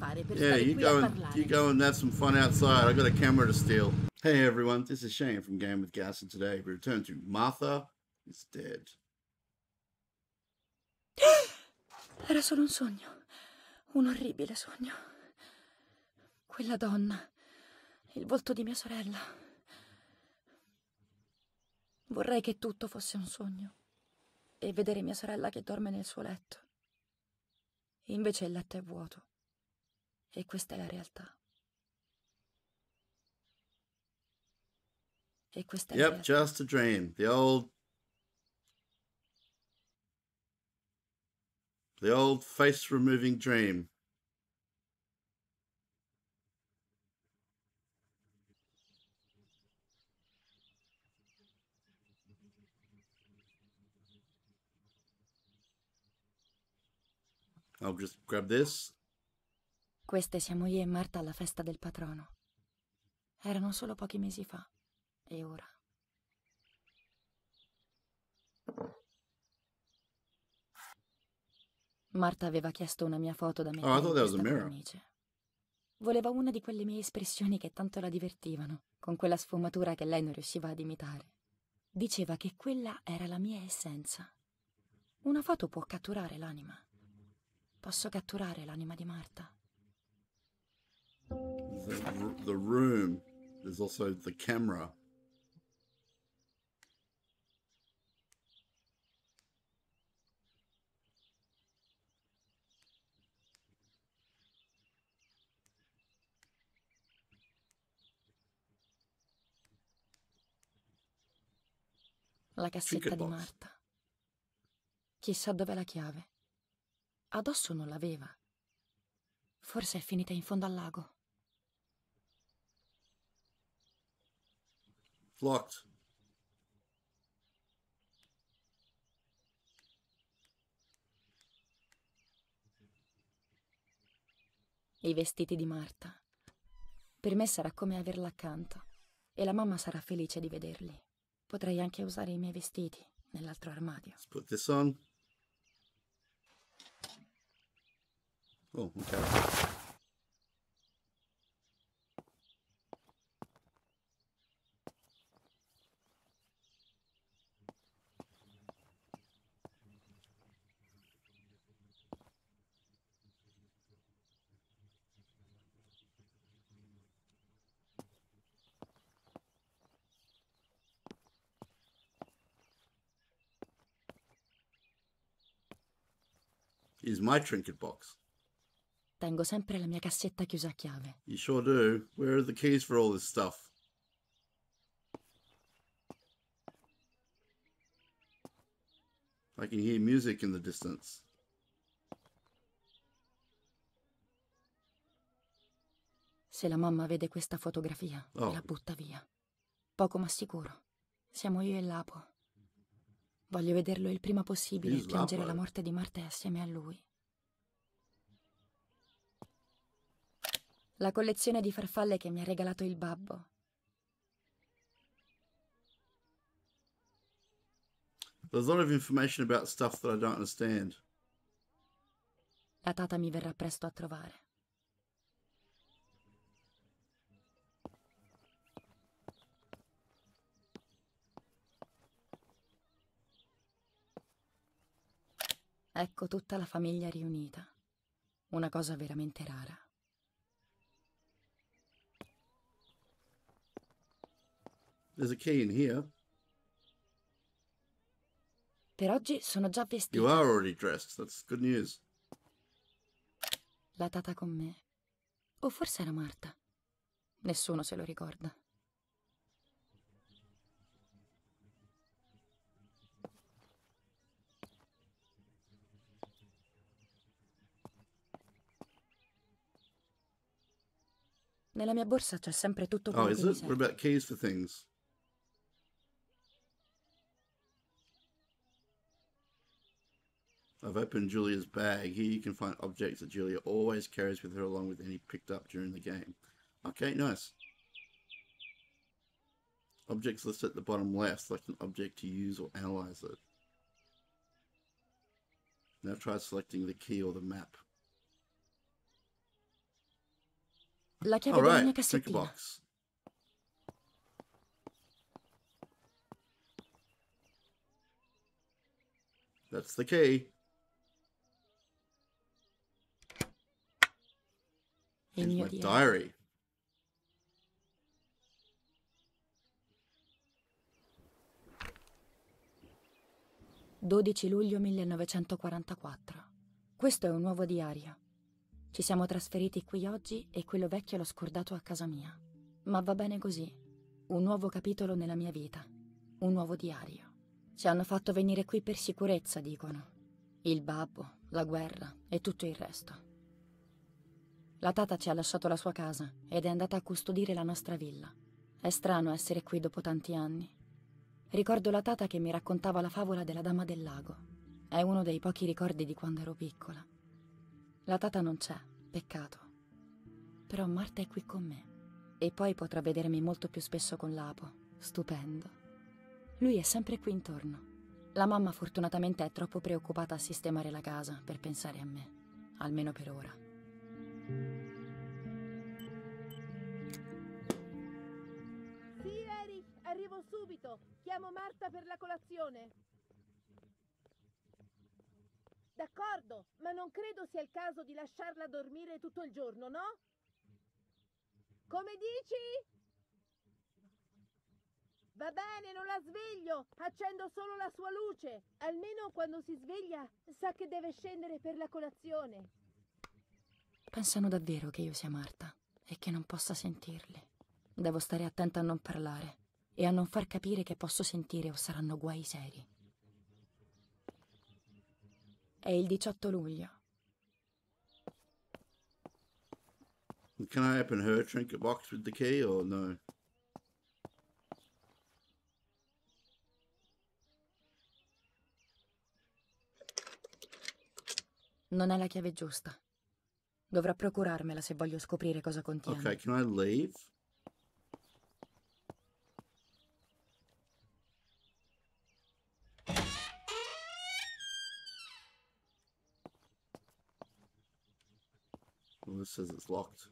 fare per Yeah, stare you qui a go parlare? and have some fun outside. I got a camera to steal. Hey everyone, this is Shane from Game with Gas, and today we return to Martha is Dead. Era solo un sogno. Un orribile sogno. Quella donna. Il volto di mia sorella. Vorrei che tutto fosse un sogno. E vedere mia sorella che dorme nel suo letto. Invece il letto è vuoto. E questa è la realtà. E questa è la Yep, realtà. just a dream. The old face removing dream. I'll just grab this. Queste siamo io e Marta alla festa del patrono. Erano solo pochi mesi fa. E ora? Marta aveva chiesto una mia foto da Oh, I mettere in thought that was a questa mirror. cornice. Voleva una di quelle mie espressioni che tanto la divertivano, con quella sfumatura che lei non riusciva ad imitare. Diceva che quella era la mia essenza. Una foto può catturare l'anima. Posso catturare l'anima di Marta. The room. There's also the camera. La cassetta Trinket di box. Marta. Chissà dov'è la chiave. Addosso non l'aveva. Forse è finita in fondo al lago. Locked. I vestiti di Marta. Per me sarà come averla accanto. E la mamma sarà felice di vederli. Potrei anche usare i miei vestiti nell'altro armadio. Let's put this on. Oh, okay. Here's my trinket box. Tengo sempre la mia cassetta chiusa a chiave. You sure do. Where are the keys for all this stuff? I can hear music in the distance. Se la mamma vede questa fotografia, Oh. la butta via. Poco ma sicuro. Siamo io e Lapo. Voglio vederlo il prima possibile e piangere la morte di Marta assieme a lui. La collezione di farfalle che mi ha regalato il babbo. There's a lot of information about stuff that I don't understand. La tata mi verrà presto a trovare. Ecco tutta la famiglia riunita. Una cosa veramente rara. There's a key in here. Per oggi sono già vestita. You are already dressed. That's good news. La tata con me. O forse era Marta. Nessuno se lo ricorda. Nella mia borsa c'è sempre tutto quello Oh, che is mi it? What serve. about keys for things? I've opened Julia's bag. Here you can find objects that Julia always carries with her along with any picked up during the game. Okay, nice. Objects listed at the bottom left. Select an object to use or analyze it. Now try selecting the key or the map. La chiave All della right, mia check your cassettina. box. That's the key. Il Here's mio my diario. diary. «12 luglio 1944. Questo è un nuovo diario. Ci siamo trasferiti qui oggi e quello vecchio l'ho scordato a casa mia. Ma va bene così. Un nuovo capitolo nella mia vita. Un nuovo diario. Ci hanno fatto venire qui per sicurezza, dicono. Il babbo, la guerra e tutto il resto. La tata ci ha lasciato la sua casa ed è andata a custodire la nostra villa. È strano essere qui dopo tanti anni. Ricordo la tata che mi raccontava la favola della Dama del Lago. È uno dei pochi ricordi di quando ero piccola. La tata non c'è, peccato. Però Marta è qui con me. E poi potrà vedermi molto più spesso con Lapo. Stupendo. Lui è sempre qui intorno. La mamma fortunatamente è troppo preoccupata a sistemare la casa per pensare a me. Almeno per ora. Sì, Eric, arrivo subito. Chiamo Marta per la colazione. D'accordo, ma non credo sia il caso di lasciarla dormire tutto il giorno, no? Come dici? Va bene, non la sveglio. Accendo solo la sua luce. Almeno quando si sveglia sa che deve scendere per la colazione. Pensano davvero che io sia Marta e che non possa sentirli. Devo stare attenta a non parlare e a non far capire che posso sentire o saranno guai seri. È il 18 luglio. Can I open her trinket box with the key or no? Non è la chiave giusta. Dovrò procurarmela se voglio scoprire cosa contiene. Okay, can I leave? Well, this says it's locked.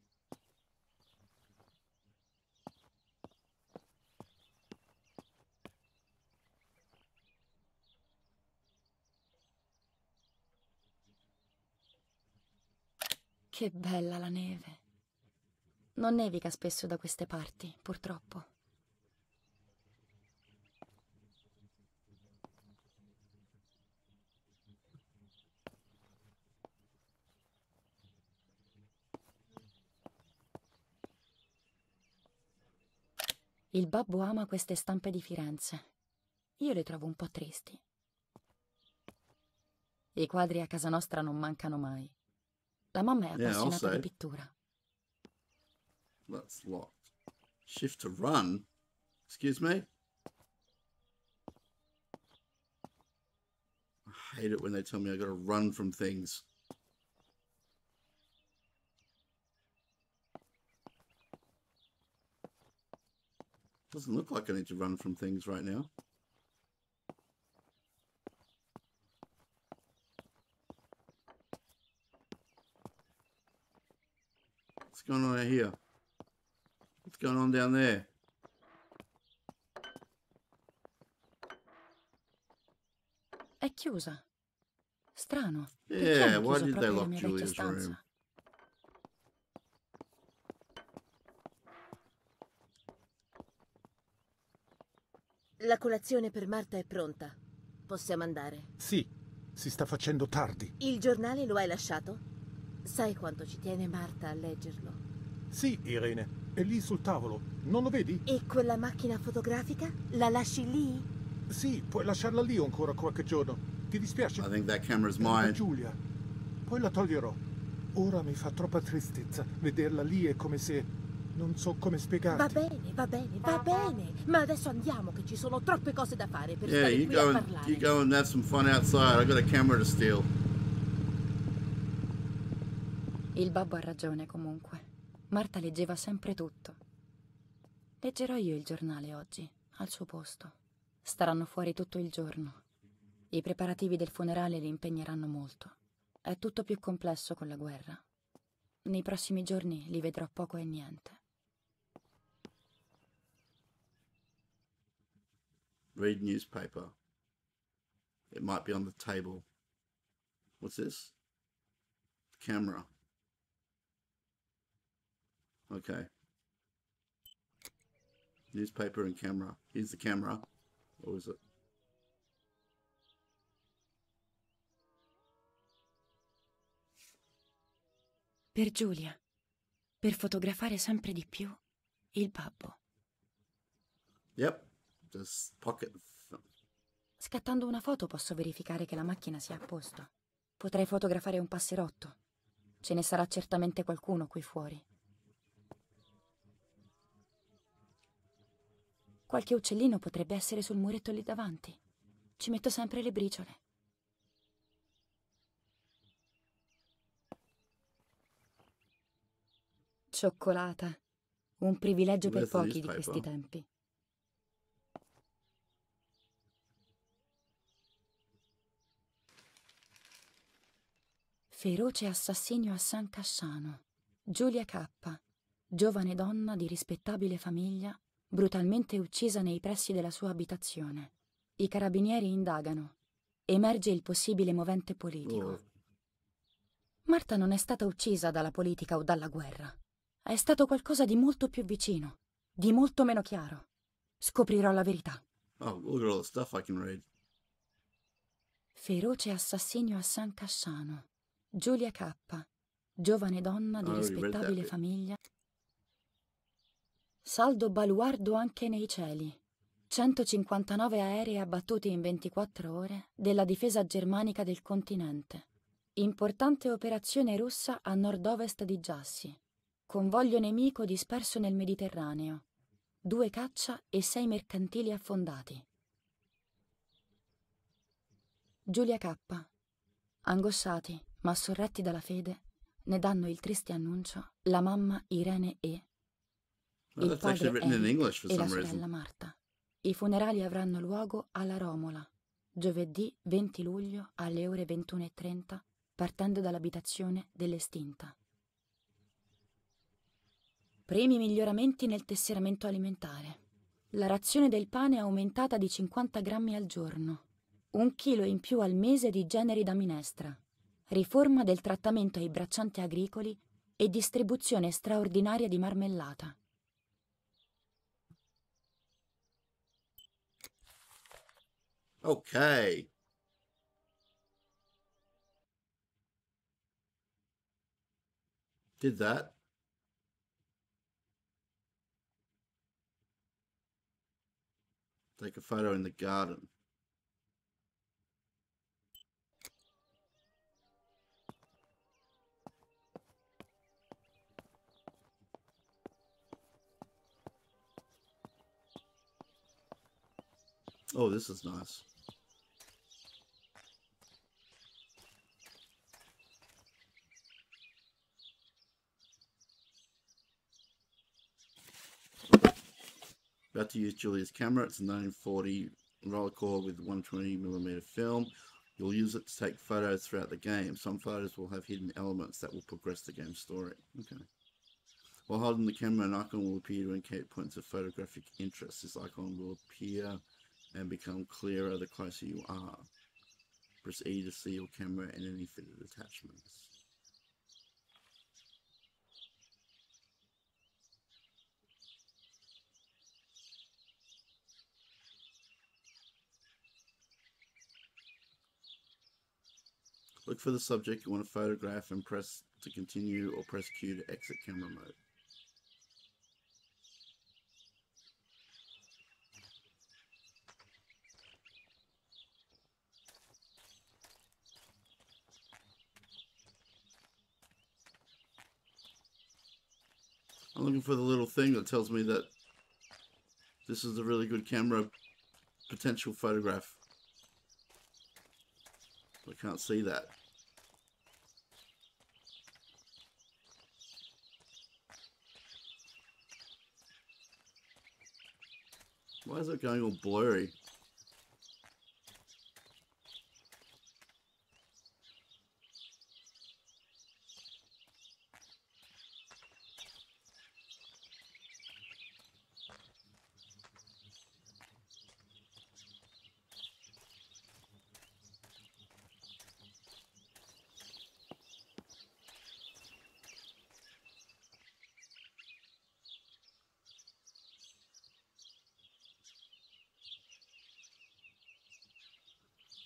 Che bella la neve. Non nevica spesso da queste parti, purtroppo. Il babbo ama queste stampe di Firenze. Io le trovo un po' tristi. I quadri a casa nostra non mancano mai. La mamma è Yeah, I'll appassionata di say. pittura. That's locked. Shift to run? Excuse me? I hate it when they tell me I gotta run from things. Doesn't look like I need to run from things right now. What's going on out here? What's going on down there? È chiusa. Strano. Perché Yeah, hanno why chiuso did they proprio la lock mia vecchia Julia's stanza? room? La colazione per Marta è pronta. Possiamo andare. Sì, si sta facendo tardi. Il giornale lo hai lasciato? Sai quanto ci tiene Marta a leggerlo? Sì, Irene, è lì sul tavolo. Non lo vedi? E quella macchina fotografica? La lasci lì? Sì, puoi lasciarla lì ancora qualche giorno. Ti dispiace? I think that camera's Era da mine. Giulia. Poi la toglierò. Ora mi fa troppa tristezza. Vederla lì è come se... non so come spiegarti. Va bene, va bene, va bene. Ma adesso andiamo che ci sono troppe cose da fare per Yeah, stare you qui go a and parlare. you go and have some fun outside. I got a camera to steal. Il babbo ha ragione comunque. Marta leggeva sempre tutto. Leggerò io il giornale oggi, al suo posto. Staranno fuori tutto il giorno. I preparativi del funerale li impegneranno molto. È tutto più complesso con la guerra. nei prossimi giorni li vedrò poco e niente. Read newspaper. It might be on the table. What's this? Camera. Okay. Newspaper and camera. Here's the camera. What was it? Per Giulia, per fotografare sempre di più il babbo. Yep. Just pocket. Scattando una foto posso verificare che la macchina sia a posto. Potrei fotografare un passerotto. Ce ne sarà certamente qualcuno qui fuori. Qualche uccellino potrebbe essere sul muretto lì davanti. Ci metto sempre le briciole. Cioccolata. Un privilegio per Where's the pochi di newspaper? questi tempi. Feroce assassinio a San Casciano. Giulia K., giovane donna di rispettabile famiglia, brutalmente uccisa nei pressi della sua abitazione. I carabinieri indagano. Emerge il possibile movente politico. Oh, Marta non è stata uccisa dalla politica o dalla guerra. È stato qualcosa di molto più vicino, di molto meno chiaro. Scoprirò la verità. oh, look at all the stuff I can read. Feroce assassinio a San Casciano. Giulia K., giovane donna di I already read that rispettabile bit. famiglia. Saldo baluardo anche nei cieli. 159 aerei abbattuti in 24 ore della difesa germanica del continente. Importante operazione russa a nord-ovest di Giassi. Convoglio nemico disperso nel Mediterraneo. 2 caccia e 6 mercantili affondati. Giulia K., angosciati ma sorretti dalla fede, ne danno il triste annuncio la mamma Irene E., Oh, il that's actually padre written in Eric English for e la some sorella reason. Marta. I funerali avranno luogo alla Romola, giovedì 20 luglio alle ore 21:30, partendo dall'abitazione dell'estinta. Primi miglioramenti nel tesseramento alimentare. La razione del pane è aumentata di 50 grammi al giorno. 1 chilo in più al mese di generi da minestra. Riforma del trattamento ai braccianti agricoli e distribuzione straordinaria di marmellata. Okay. Did that. Take a photo in the garden. Oh, this is nice. About to use Julia's camera. It's a 1940 Rolleicord with 120mm film. You'll use it to take photos throughout the game. Some photos will have hidden elements that will progress the game's story. Okay. While holding the camera, an icon will appear to indicate points of photographic interest. This icon will appear and become clearer the closer you are. Press E to see your camera and any fitted attachments. Look for the subject you want to photograph and press to continue or press Q to exit camera mode. I'm looking for the little thing that tells me that this is a really good camera potential photograph. I can't see that. Why is it going all blurry?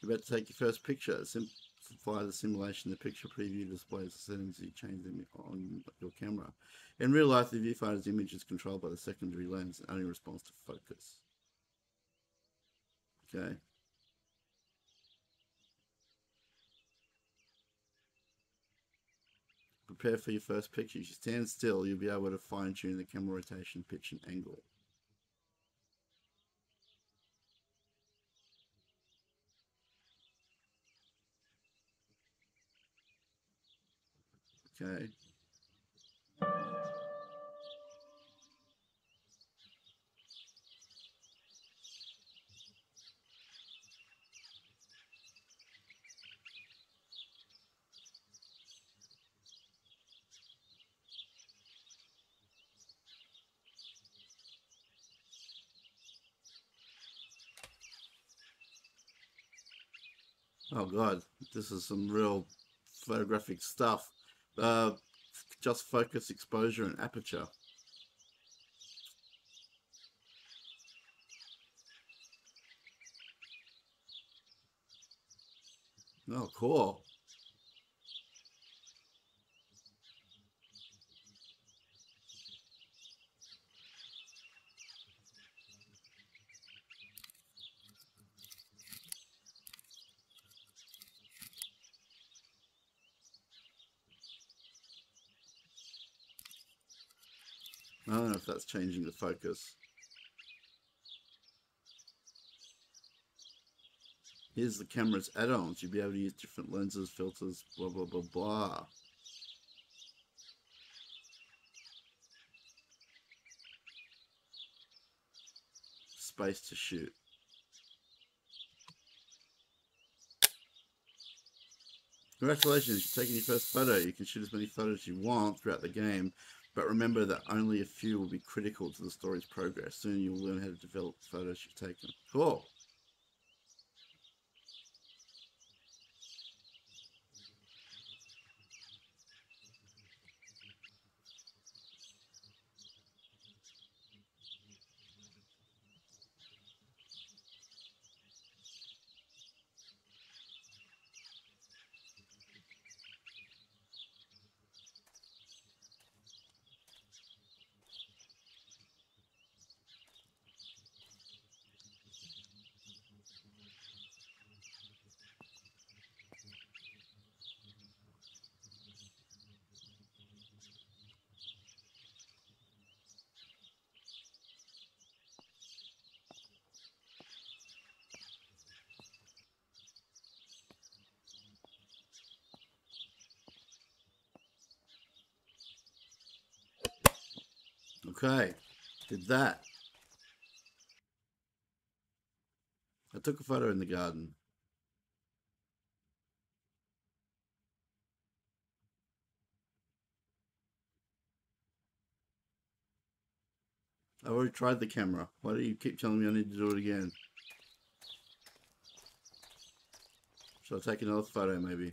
You're about to take your first picture. Simplify the simulation. The picture preview displays the settings. You change them on your camera. In real life, the viewfinder's image is controlled by the secondary lens and only responds to focus. Okay. Prepare for your first picture. If you stand still, you'll be able to fine-tune the camera rotation, pitch, and angle. Okay. Oh God, this is some real photographic stuff. Just focus, exposure, and aperture. Oh, cool. I don't know if that's changing the focus. Here's the camera's add-ons. You'll be able to use different lenses, filters, blah, blah, blah, blah. Space to shoot. Congratulations, you're taking your first photo. You can shoot as many photos as you want throughout the game, but remember that only a few will be critical to the story's progress. Soon you'll learn how to develop the photos you've taken. Cool. Okay, did that. I took a photo in the garden. I already tried the camera. Why do you keep telling me I need to do it again? Should I take another photo maybe?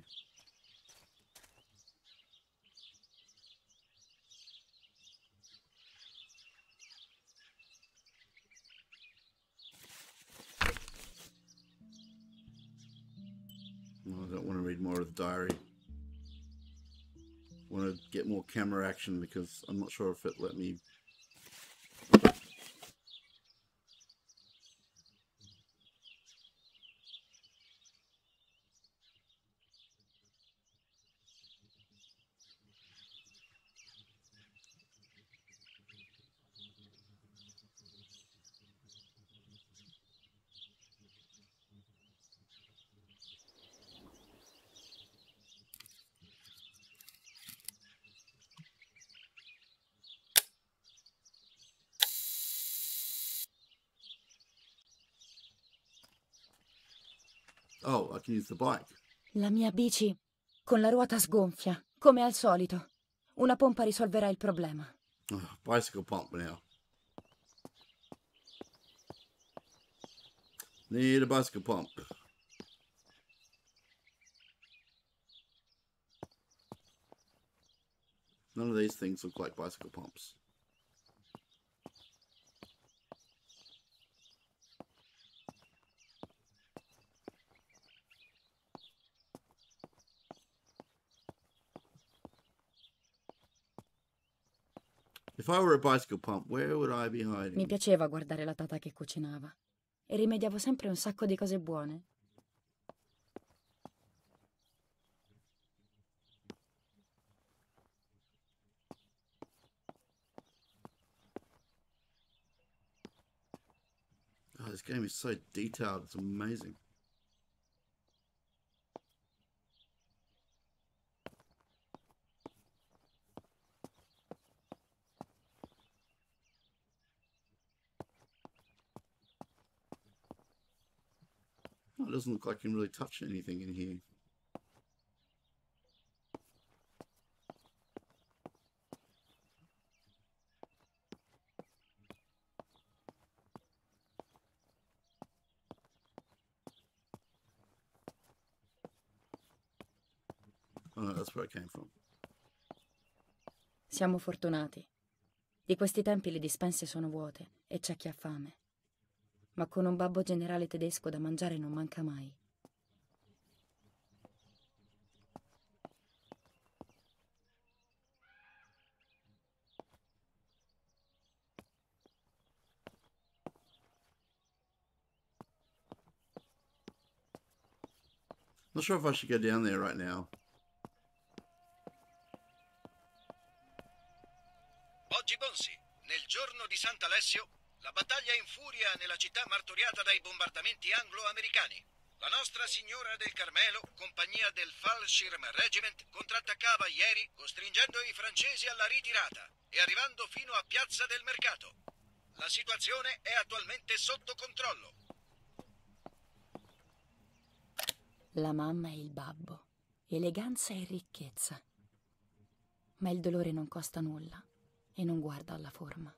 Oh, I don't want to read more of the diary. I want to get more camera action because I'm not sure if it let me. Oh, I can use the bike. La mia bici con la ruota sgonfia, come al solito. Una pompa risolverà il problema. Oh, bicycle pump now. Need a bicycle pump. None of these things look like bicycle pumps. If I were a bicycle pump, where would I be hiding? Mi piaceva guardare la tata che cucinava e rimediavo sempre un sacco di cose buone. Oh, this game is so detailed. It's amazing. Oh, it doesn't look like you can really touch anything in here. Oh no, that's where it came from. Siamo fortunati. Di questi tempi le dispense sono vuote e c'è chi ha fame. Ma con un babbo generale tedesco da mangiare non manca mai. Not sure if I should go down there right now. Oggi Bonsi, nel giorno di Sant'Alessio, la battaglia infuria nella città martoriata dai bombardamenti anglo-americani. La Nostra Signora del Carmelo, compagnia del Fallschirm Regiment, contrattaccava ieri, costringendo i francesi alla ritirata e arrivando fino a Piazza del Mercato. La situazione è attualmente sotto controllo. La mamma e il babbo, eleganza e ricchezza. Ma il dolore non costa nulla e non guarda alla forma.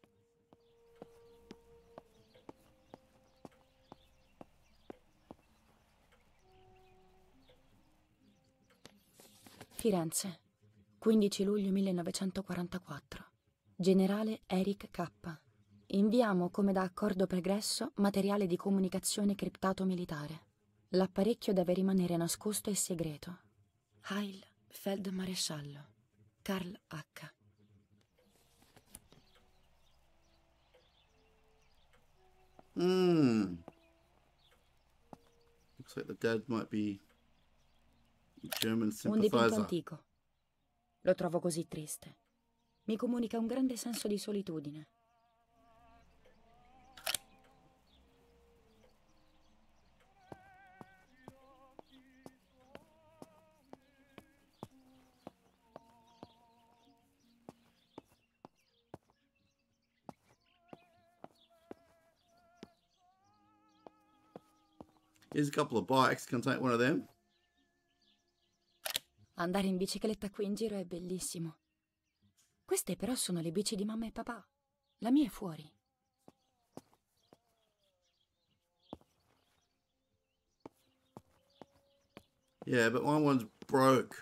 Firenze, 15 luglio 1944. Generale Eric K. Inviamo come da accordo pregresso materiale di comunicazione criptato militare. L'apparecchio deve rimanere nascosto e segreto. Heil Feldmaresciallo Karl H. Looks like the dad might be a German Un dipinto sympathizer. antico. Lo trovo così triste. Mi comunica un grande senso di solitudine. Here's a couple of bikes. Can I take one of them? Andare in bicicletta qui in giro è bellissimo. Queste però sono le bici di mamma e papà. La mia è fuori. Yeah, but my one's broke.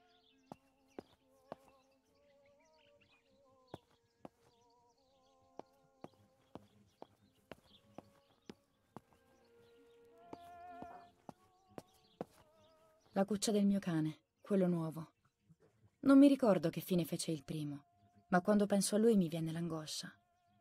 La cuccia del mio cane, quello nuovo. Non mi ricordo che fine fece il primo, ma quando penso a lui mi viene l'angoscia.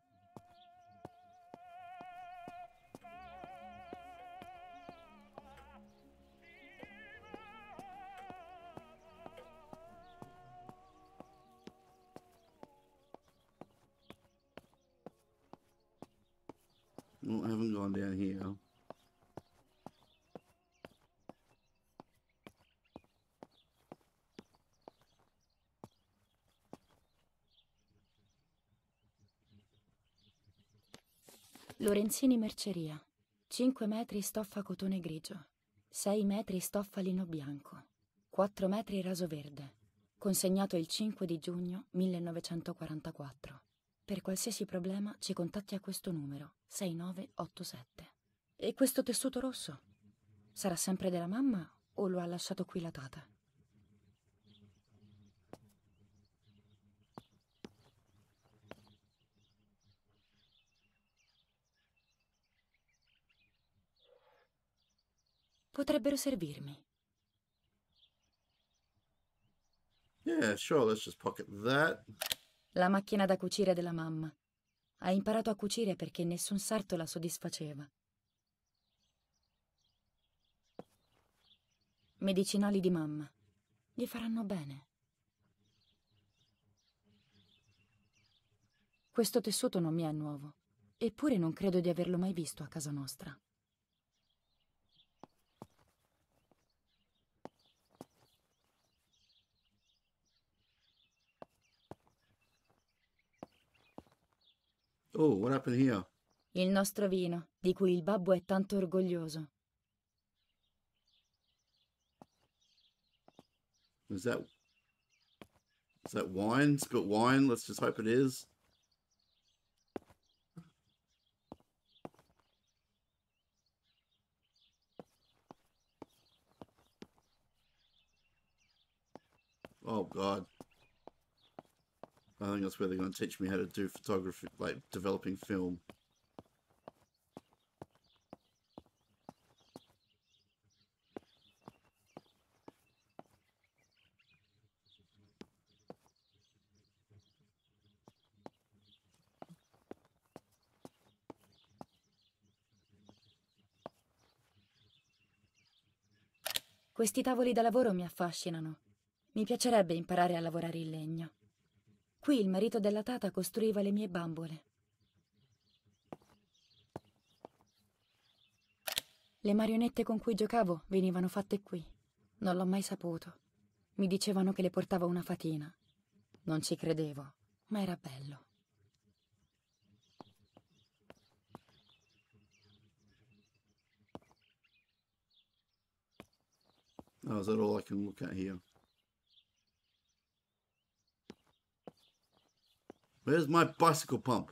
No, I haven't gone down here. Lorenzini Merceria. 5 metri stoffa cotone grigio. 6 metri stoffa lino bianco. 4 metri raso verde. Consegnato il 5 di giugno 1944. Per qualsiasi problema ci contatti a questo numero 6987. E questo tessuto rosso? Sarà sempre della mamma o lo ha lasciato qui la tata? Potrebbero servirmi. Yeah, sure. Let's just pocket that. La macchina da cucire della mamma. Ha imparato a cucire perché nessun sarto la soddisfaceva. Medicinali di mamma. Gli faranno bene. Questo tessuto non mi è nuovo, eppure non credo di averlo mai visto a casa nostra. Oh, what happened here? Il nostro vino, di cui il babbo è tanto orgoglioso. Is that wine? Spilt wine? Let's just hope it is. Oh God. I think that's where they're going to teach me how to do photography, like developing film. Questi tavoli da lavoro mi affascinano. Mi piacerebbe imparare a lavorare il legno. Qui il marito della tata costruiva le mie bambole. Le marionette con cui giocavo venivano fatte qui. Non l'ho mai saputo. Mi dicevano che le portava una fatina. Non ci credevo, ma era bello. Oh, is that all I can look at here? Where's my bicycle pump?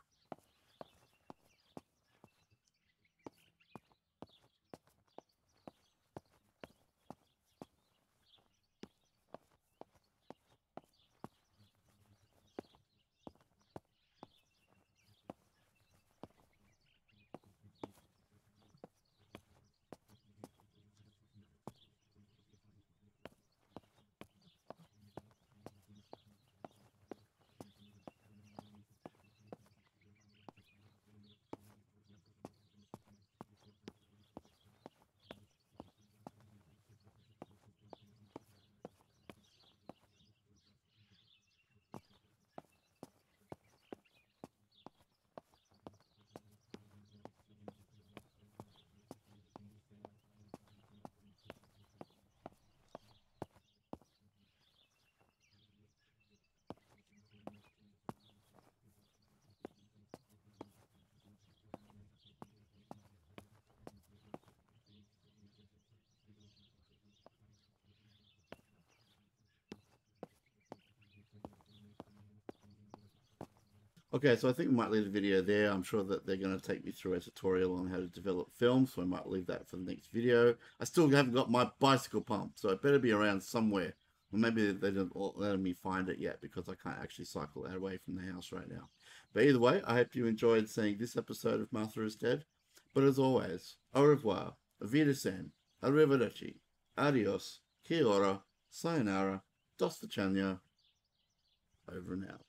Okay, so I think we might leave the video there. I'm sure that they're going to take me through a tutorial on how to develop film, so I might leave that for the next video. I still haven't got my bicycle pump, so it better be around somewhere. Or maybe they don't let me find it yet because I can't actually cycle that away from the house right now. But either way, I hope you enjoyed seeing this episode of Martha is Dead. But as always, au revoir, auf Wiedersehen, arrivederci, adios, kia ora, sayonara, do sviđanja, over and out.